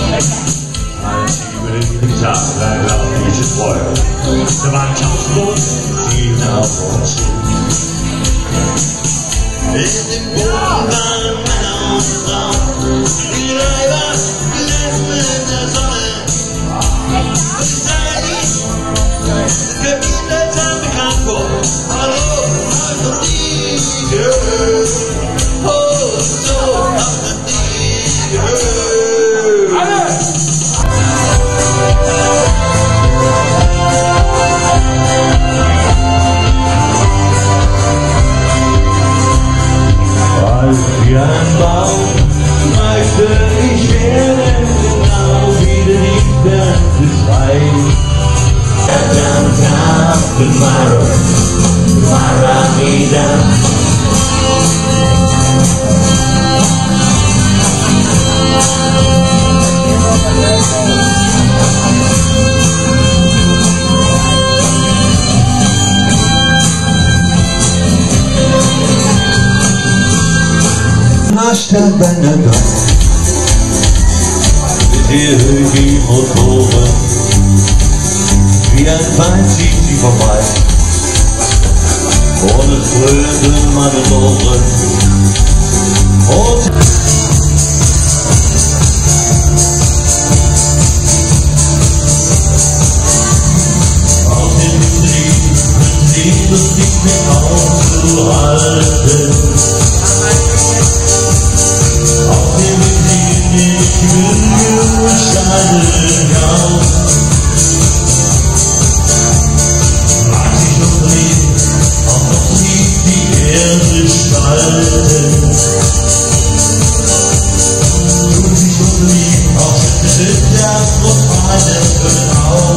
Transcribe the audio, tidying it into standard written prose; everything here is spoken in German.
Als ich über den Winter leider auf diese Feuer, da waren tausend Zielen auf uns hin. In dem Boden waren Männer und Frauen, die Weiber glänzten in der Sonne. Und ich sage nicht, für Kinder kam bekannt vor. Hallo, hab noch nie gehört. Oh, so, hab noch nie gehört. Alle! Als wie ein Baum möchte ich werden, genau wie der liebste Schrei. Dann kam Mara wieder. Stadt Benedok, hier hören die Motoren, wie ein Feind zieht sie vorbei, und es dröhnt in meinen Ohren. Und aus dem Lied ist nicht mehr aufzuhalten. Tut sich unter ihm, auch schüttet der Brust, einen schönen Augen.